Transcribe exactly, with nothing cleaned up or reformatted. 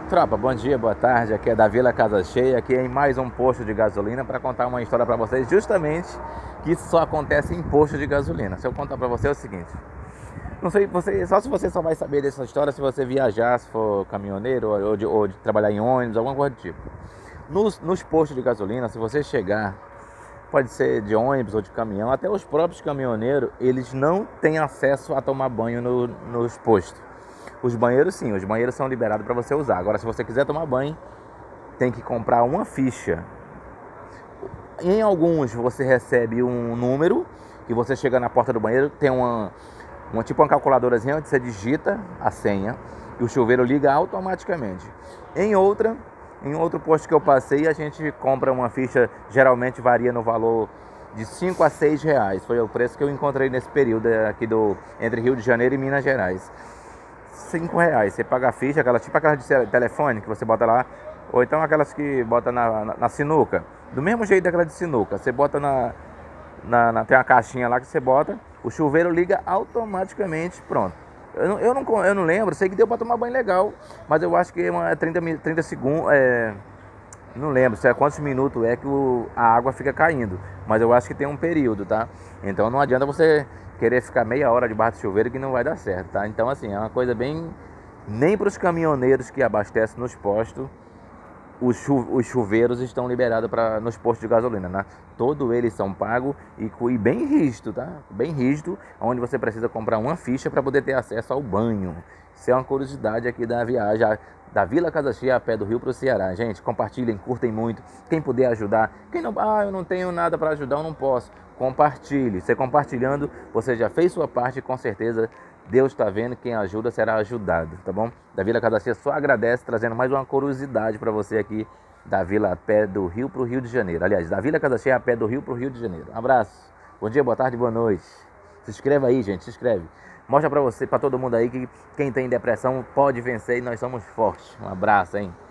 Tropa, bom dia, boa tarde, aqui é da Vila Casa Cheia, aqui é em mais um posto de gasolina para contar uma história para vocês, justamente que isso só acontece em posto de gasolina. Se eu contar para você é o seguinte, não sei, você, só se você só vai saber dessa história se você viajar, se for caminhoneiro ou, ou, de, ou de trabalhar em ônibus, alguma coisa do tipo. Nos, nos postos de gasolina, se você chegar, pode ser de ônibus ou de caminhão, até os próprios caminhoneiros, eles não têm acesso a tomar banho no, nos postos. Os banheiros sim, os banheiros são liberados para você usar. Agora, se você quiser tomar banho, tem que comprar uma ficha. Em alguns você recebe um número, que você chega na porta do banheiro, tem uma, uma tipo uma calculadorazinha onde você digita a senha e o chuveiro liga automaticamente. Em outra, em outro posto que eu passei, a gente compra uma ficha, geralmente varia no valor de cinco a seis reais. Foi o preço que eu encontrei nesse período aqui do, entre Rio de Janeiro e Minas Gerais. Cinco reais, você paga a ficha, aquela, tipo aquelas de telefone que você bota lá, ou então aquelas que bota na, na, na sinuca, do mesmo jeito daquela de sinuca, você bota na, na, na, tem uma caixinha lá que você bota, o chuveiro liga automaticamente, pronto. Eu não, eu não, eu não lembro, sei que deu para tomar banho legal, mas eu acho que é trinta, trinta segundos, é, não lembro se é quantos minutos é que o, a água fica caindo, mas eu acho que tem um período, tá? Então não adianta você querer ficar meia hora debaixo do chuveiro que não vai dar certo, tá? Então assim, é uma coisa bem... Nem para os caminhoneiros que abastecem nos postos, os, chu... os chuveiros estão liberados pra... nos postos de gasolina, né? Todos eles são pagos e... e bem rígido, tá? Bem rígido, onde você precisa comprar uma ficha para poder ter acesso ao banho. Isso é uma curiosidade aqui da viagem da Vila Casa Cheia a pé do Rio para o Ceará. Gente, compartilhem, curtem muito. Quem puder ajudar. Quem não, ah, eu não tenho nada para ajudar, eu não posso. Compartilhe. Você compartilhando, você já fez sua parte e com certeza Deus está vendo, quem ajuda será ajudado, tá bom? Da Vila Casa Cheia só agradece, trazendo mais uma curiosidade para você aqui da Vila a pé do Rio para o Rio de Janeiro. Aliás, da Vila Casa Cheia a pé do Rio para o Rio de Janeiro. Um abraço. Bom dia, boa tarde, boa noite. Se inscreva aí, gente, se inscreve. Mostra pra você, pra todo mundo aí, que quem tem depressão pode vencer e nós somos fortes. Um abraço, hein?